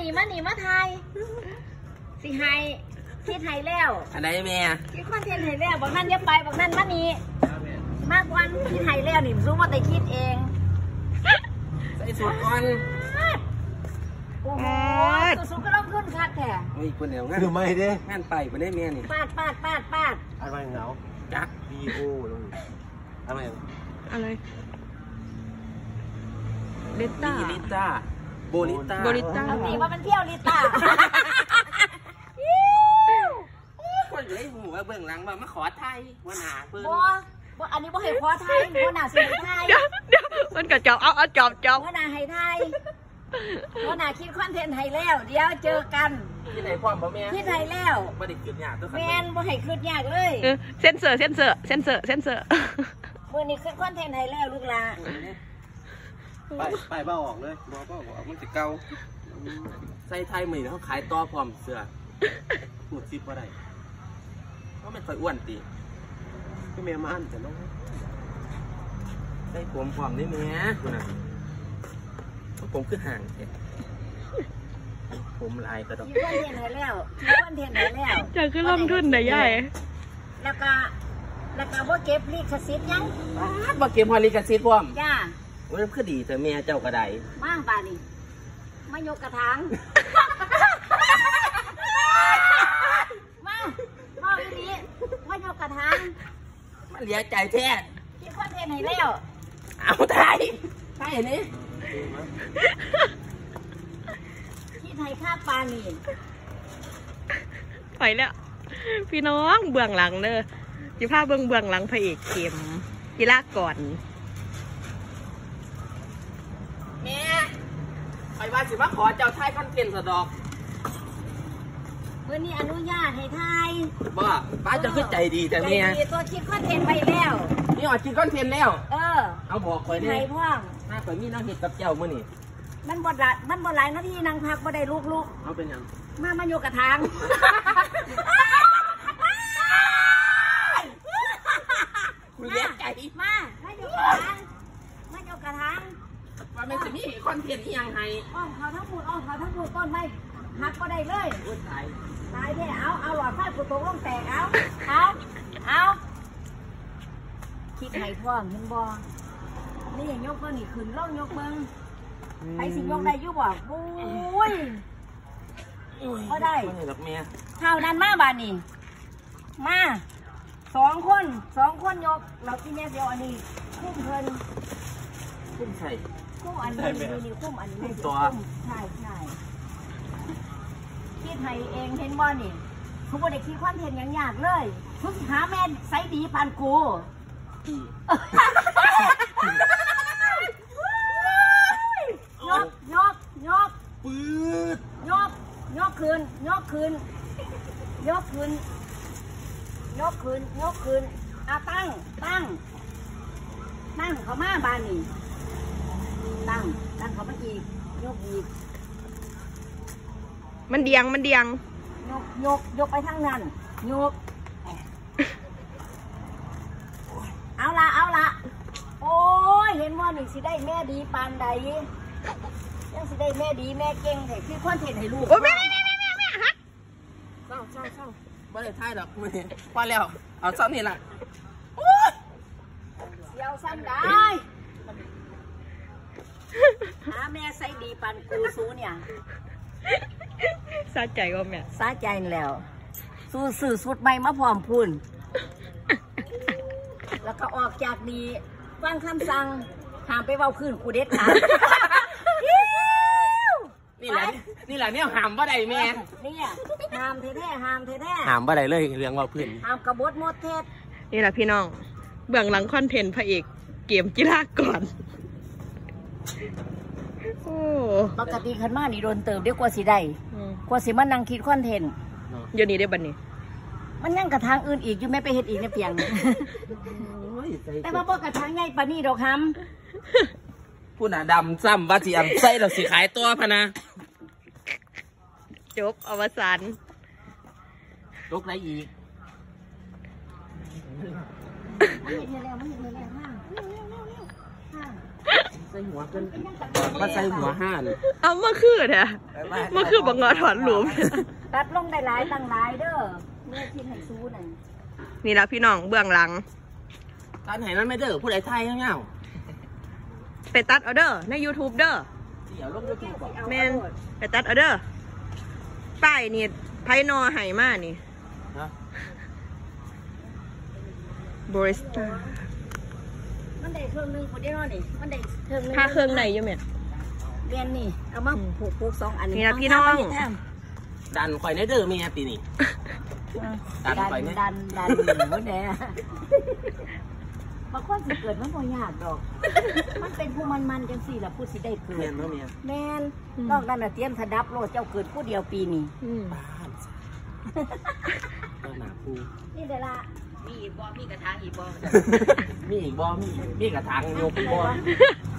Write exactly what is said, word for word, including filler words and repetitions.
นีมาหนีมาไทยสิไฮที่ไทยแล้วอันไหนแม่คิดคอนเทนต์ไทยแล้วบอกนั่นเยอะไปบอกนั่นมานี่มากวันที่ไทยแล้วนี่รู้ว่าแต่คิดเองใส่สูตรก่อนโอ้โหสูตรก็ต้องขึ้นคัดแท้เฮ้ยคนเดียวงั้นคือไม่เด้งั้นไปคนได้แม่นี่ปาดปาดปาดปาดอะไรเหงาจักบีโอลงอะไรอะไรลิต้าลิต้าโบลิต้าโบลิต้าเอาตีว่ามันเที่ยวลิต้าคนเลยหูว่าเบื้องหลังว่ามาขอไทยว่าหนาเบื้องบ่อันนี้บ่ให้ขอไทยบ่หนาสิไทยเดี๋ยวเดี๋ยวมันกระจอบเอาเอาจอบจอบบ่หนาให้ไทยบ่หนาคิดคอนเทนต์ไทยแล้วเดี๋ยวเจอกันที่ไหนพ่อบ่แม่ที่ไทยแล้วบ่ได้ขึ้นยากตัวแม่นบ่ให้ขึ้นยากเลยเซ็นเซอร์เซ็นเซอร์เซ็นเซอร์เซ็นเซอร์มื้อนี้คิดคอนเทนต์ไทยแล้วลูกหลานไปไปเบ้าออกเลยบ่เบ้าออกมันจะเก่าใส่ไทยมือเขาขายต่อพร้อมเสื้อพูดซิบว่าได้เพราะมันค่อยอ้วนตีก็เมียมันแต่น้องได้ผมพร้อมได้ไหมคุณน่ะผมคือห่างแค่ผมลายกระดกคิดคอนเทนต์ไทยแล้วคิดคอนเทนต์ไทยแล้วจะขึ้นลงทุนไหนใหญ่แล้วก็แล้วก็บ่เก็บลิขสิทธิ์ยังบ่เก็บพอลิขสิทธิ์พร้อมจ้าโอ้ยคือดีแต่แม่เจ้ากระไดมาป่านี่มายกกระถางมามาอีนี้มายกกระถางมันเหลียใจแท้คิดคอนเทนต์ให้แล้วเอาไทยไทยนี่ที่ไทยค่าปลานี่ไปแล้วพี่น้องเบื้องหลังเด้อจิภาพเบื้องเบื้องหลังพระเอกเข็มกีฬาก่อนแม่ไปว่าสิว่าขอเจ้าไทยคอนเทนต์สะดอกเมื่อนี้อนุญาตให้ไทยบ่ป้าจะขึ้นใจดีแต่แม่ตัวคิดคอนเทนต์ไปแล้วนี่ออกคิดคอนเทนต์แล้วเออเอาบอกคอยนี่ไทยพ่องถ้าคอยมีน้ำเห็ดกับเจ้ามื่อนี่มันบดละมันบดหลายนาทีนางพักบ่ได้ลูกๆเอาเป็นยังมามาอยู่กระถางคุณเลี้ยงใจมามาอยู่กระถางมาอยู่กระถางว่ามันจะมีคอนเทนต์ที่ยังไงอ้อมเขาทั้งหมดอ้อมเขาทั้งหมดต้นไม้หักก็ได้เลยตายตายแท้เอาเอาหลอดไฟปุตโตต้องแตกเอาเอาเอาคิดไห้พ่อเห็นบ่นี่ยกเบิ้งนี่ขึ้นล่องยกเบิ้งไอ้สิยกได้ยุบบอกโอ้ยก็ได้เท่านั้นมาบานนี่มาสองคนสองคนยกเราที่นี่เดียวอันนี้คุ้มเพลินคุ้มใส่คุ้มอันนี้นี่คุ้มอันนี้ตัวใช่ใช่คิดไห้เองเห็นบ่นี่คุณบ่ได้คิดคอนเทนต์อย่างยากเลยทุกหาแม่ไซดีพันกูยกยกยกปืดยกยกคืนยกคืนยกคืนยกคืนยกคืนอ่ะตั้งตั้งตั้งเขามาบานนี่ตั้งตั้งเขามาอีกยกอีกมันเดียงมันเดียงยกยกยกไปทางนั้นยกเอาละเอาละโอ้ยเห็นว่าหนึ่งสิได้แม่ดีปานใดยังสิได้แม่ดีแม่เก่งให้คือคอนเทนต์ให้ลูกโอ้แม่แม่แม่แม่แม่ฮะเศร้าเศร้าเศร้าไม่ได้ท้ายดอกไม่พอแล้วเอาซ้ำนี่แหละเดี๋ยวซ้ำได้หาแม่ใส่ดีปานกูซูเนี่ยสาใจก็แม่สาใจแล้วสู้สื่อสุดใหม่มาพร้อมพูนแล้วก็ออกจากดีฟังคำสั่งห้ามไปเว้าคืนกูเด็ดขาดนี่แหละนี่แหละเนี่ยห้ามว่าใดแม่นี่ห้ามแท้ๆห้ามแท้ๆห้ามว่าใดเลยเรื่องว่าพื้นห้ามกระบดมดเทศนี่แหละพี่น้องเบื้องหลังคอนเทนต์พระเอกเกมกีฬาก่อนโอ้ปกติขันมานี่โดนเติมเดี๋ยวกว่าสิได้กว่าสิมันนั่งคิดคอนเทนต์เดี๋ยวนี้ได้บัดนี้มันยังกระทางอื่นอีกอยู่ไม่ไปเห็ดอีกในเพียงแต่ว่าพวกกระทางใหญ่ปานี่ดอกคำผู้หนาดำซ้ำว่าสิอันใส่เราสิขายตัวพะนะจบอวสานจบอะไรอีกมันเห็นแล้วมันเห็นแล้วมากใส่หัวขึ้นมาใส่หัวห้านเอามาคือแท้มาคือบังงอถอนหลุมตัดลงได้หลายตั้งหลายเด้อเมื่อที่ให้ซูนั่นนี่แล้วพี่น้องเบื้องหลังการไหนนั้นไม่เด้อผู้ใดไทยเงาไปตัดเอาเด้อใน YouTube เด้อเดี๋ยวลงยูทูบก่อนแมนไปตัดเอาเด้อป้ายนี่ไพนอไห่มานี่นะบริสต้ามันได้เครื่องนึงคนเดียวนี่มันได้เครื่องนึงถ้าเครื่องในอยู่แม่นเรียนนี่เอามาผูกผูกสองอันนี่นะพี่น้องดันข่อยในเด้อเมียปีนี้ ดัดันนไปเนี่ยดันดันหมดแน่บางคนสิเกิดมันบ่ยากดอก มันเป็นผู้มันมันจังสี่ละผู้สิได้เกิเมียดนเนาะเมียแม่นนอกนั้นน่ะเตรียมถดับโลดเจ้าเกิดผู้เดียวปีนี้อืมบ้านเจ้าหนาปูนี่เด้อละมีอีกบ่มีกระถางอีกบ่มีอีกบ่มีมีกระถางโยกบ่